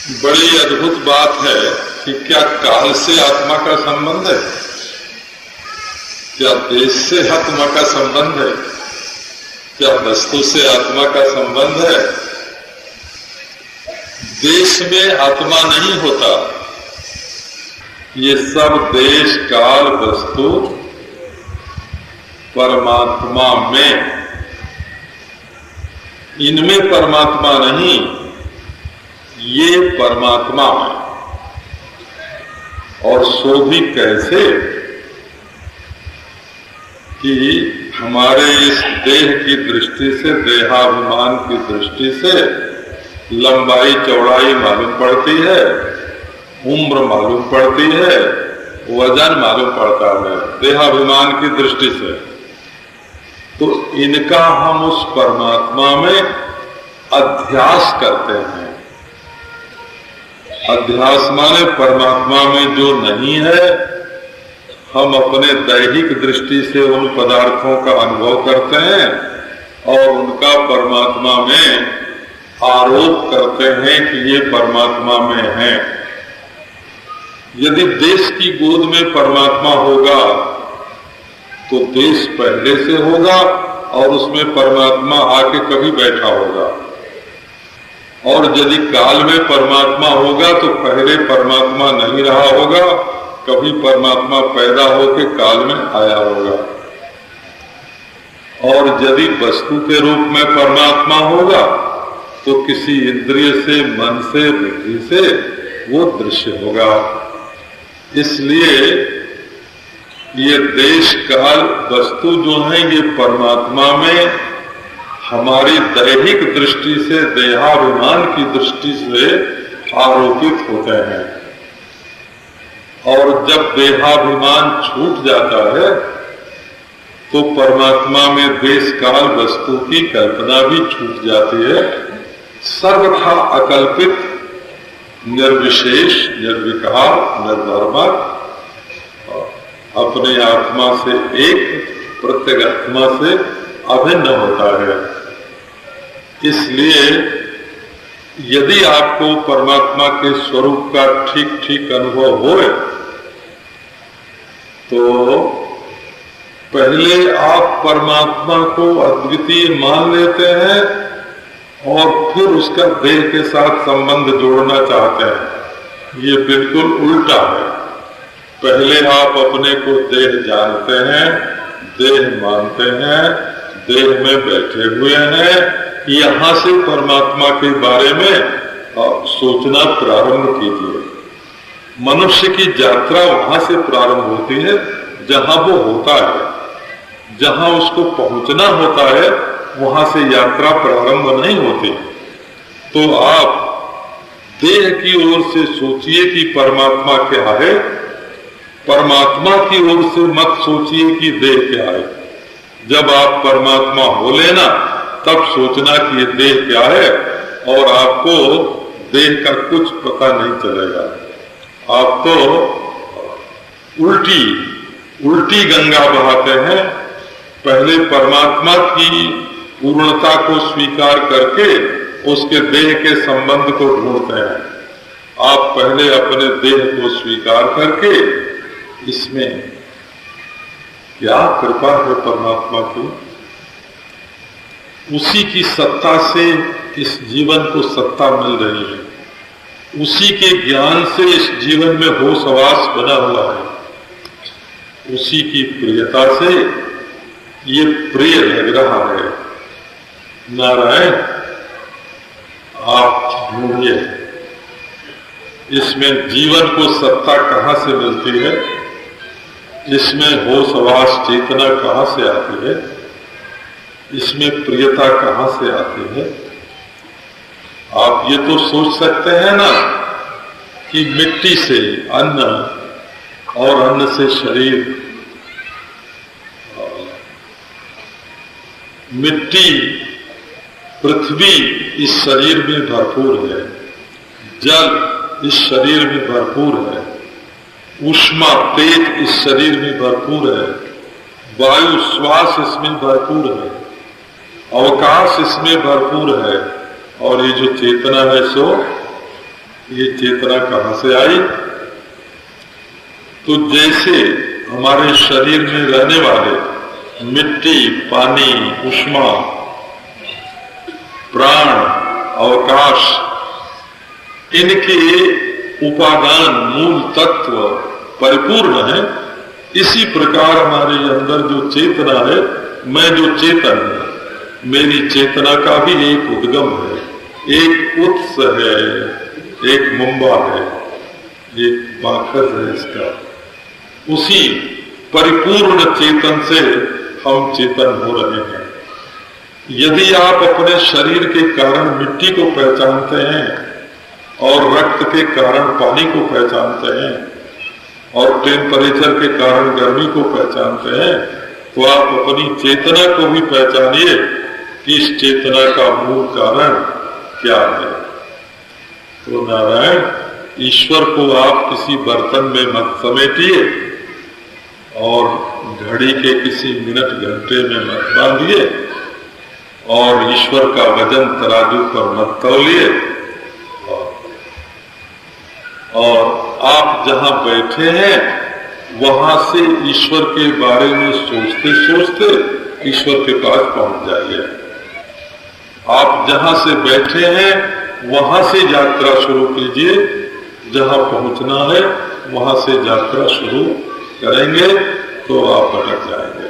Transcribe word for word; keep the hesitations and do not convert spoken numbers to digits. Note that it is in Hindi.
बड़ी अद्भुत बात है कि क्या काल से आत्मा का संबंध है, क्या देश से आत्मा का संबंध है, क्या वस्तु से आत्मा का संबंध है। देश में आत्मा नहीं होता, ये सब देश काल वस्तु परमात्मा में, इनमें परमात्मा नहीं, ये परमात्मा है। और सो भी कैसे कि हमारे इस देह की दृष्टि से, देहाभिमान की दृष्टि से लंबाई चौड़ाई मालूम पड़ती है, उम्र मालूम पड़ती है, वजन मालूम पड़ता है देहाभिमान की दृष्टि से। तो इनका हम उस परमात्मा में अध्यास करते हैं। अध्यास माने परमात्मा में जो नहीं है, हम अपने दैहिक दृष्टि से उन पदार्थों का अनुभव करते हैं और उनका परमात्मा में आरोप करते हैं कि ये परमात्मा में है। यदि देश की गोद में परमात्मा होगा तो देश पहले से होगा और उसमें परमात्मा आके कभी बैठा होगा, और यदि काल में परमात्मा होगा तो पहले परमात्मा नहीं रहा होगा, कभी परमात्मा पैदा होकर काल में आया होगा। और यदि वस्तु के रूप में परमात्मा होगा तो किसी इंद्रिय से, मन से, बुद्धि से वो दृश्य होगा। इसलिए ये देश काल वस्तु जो है ये परमात्मा में हमारी दैहिक दृष्टि से, देहाभिमान की दृष्टि से आरोपित होते हैं। और जब देहाभिमान छूट जाता है तो परमात्मा में देश काल वस्तु की कल्पना भी छूट जाती है। सर्वथा अकल्पित, निर्विशेष, निर्विकार, निर्धर्मक, अपने आत्मा से एक, प्रत्यगात्मा से अभिन्न होता है। इसलिए यदि आपको परमात्मा के स्वरूप का ठीक ठीक अनुभव होए तो पहले आप परमात्मा को अद्वितीय मान लेते हैं और फिर उसका देह के साथ संबंध जोड़ना चाहते हैं। ये बिल्कुल उल्टा है। पहले आप अपने को देह जानते हैं, देह मानते हैं, देह में बैठे हुए हैं, यहाँ से परमात्मा के बारे में सोचना प्रारंभ कीजिए। मनुष्य की यात्रा वहां से प्रारंभ होती है जहां वो होता है। जहां उसको पहुंचना होता है वहां से यात्रा प्रारंभ नहीं होती। तो आप देह की ओर से सोचिए कि परमात्मा क्या है, परमात्मा की ओर से मत सोचिए कि देह क्या है। जब आप परमात्मा हो लेना तब सोचना कि ये देह क्या है, और आपको देह का कुछ पता नहीं चलेगा। आप तो उल्टी उल्टी गंगा बहाते हैं। पहले परमात्मा की पूर्णता को स्वीकार करके उसके देह के संबंध को ढूंढते हैं। आप पहले अपने देह को स्वीकार करके इसमें क्या कृपा है परमात्मा की, उसी की सत्ता से इस जीवन को सत्ता मिल रही है, उसी के ज्ञान से इस जीवन में होश हवास बना हुआ है, उसी की प्रियता से ये प्रिय लग रहा है। नारायण आप ढूंढिए इसमें जीवन को सत्ता कहाँ से मिलती है, इसमें होश हवास चेतना कहाँ से आती है, इसमें प्रियता कहाँ से आती है। आप ये तो सोच सकते हैं ना कि मिट्टी से अन्न और अन्न से शरीर, मिट्टी पृथ्वी इस शरीर में भरपूर है, जल इस शरीर में भरपूर है, ऊष्मा तेज इस शरीर में भरपूर है, वायु श्वास इसमें भरपूर है, अवकाश इसमें भरपूर है, और ये जो चेतना है सो ये चेतना कहाँ से आई? तो जैसे हमारे शरीर में रहने वाले मिट्टी, पानी, ऊष्मा, प्राण, अवकाश, इनके उपादान मूल तत्व परिपूर्ण है, इसी प्रकार हमारे अंदर जो चेतना है, मैं जो चेतन है, मेरी चेतना का भी एक उद्गम है, एक उत्स है, एक मुंबा है, एक बाखर है इसका। उसी परिपूर्ण चेतन से हम चेतन हो रहे हैं। यदि आप अपने शरीर के कारण मिट्टी को पहचानते हैं और रक्त के कारण पानी को पहचानते हैं और टेम्परेचर के कारण गर्मी को पहचानते हैं, तो आप अपनी चेतना को भी पहचानिए कि इस चेतना का मूल कारण क्या है। तो नारायण, ईश्वर को आप किसी बर्तन में मत समेटिए और घड़ी के किसी मिनट घंटे में मत बांधिए और ईश्वर का वजन तराजू पर मत तौलिए। और आप जहां बैठे हैं वहां से ईश्वर के बारे में सोचते सोचते ईश्वर के पास पहुंच जाइए। आप जहां से बैठे हैं वहां से यात्रा शुरू कीजिए, जहां पहुंचना है वहां से यात्रा शुरू करेंगे तो आप भटक जाएंगे।